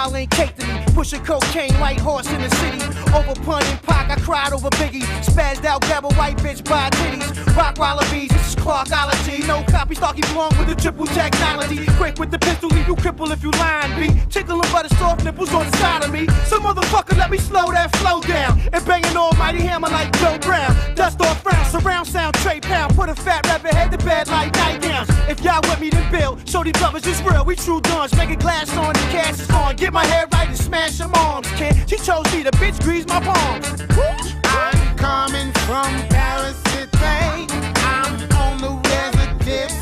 style ain't cake to me. Pushing cocaine, white horse in the city. Over Pun and Pac, I cried over Biggie. Spazzed out, grab a white bitch by titties. Rock wallabies, this is Clarkology. No copy, Starkey Blanc with the triple technology. Quick with the pistol, leave you cripple if you lying, B. Tickling by the soft nipples on the side of me. Some motherfucker let me slow that flow down. And bang an almighty hammer like Joe Brown. Dust off round, surround sound, Trey Pound. Put a fat rapper head to bed like nightgowns. If y'all with me, then build. Show these brothers it's real, we true dons. Make a glass on, the cash is on. Get my head right and smash them arms, kid. She chose me, the bitch greased my palms. I'm coming from Paris City. I'm on the reservoir.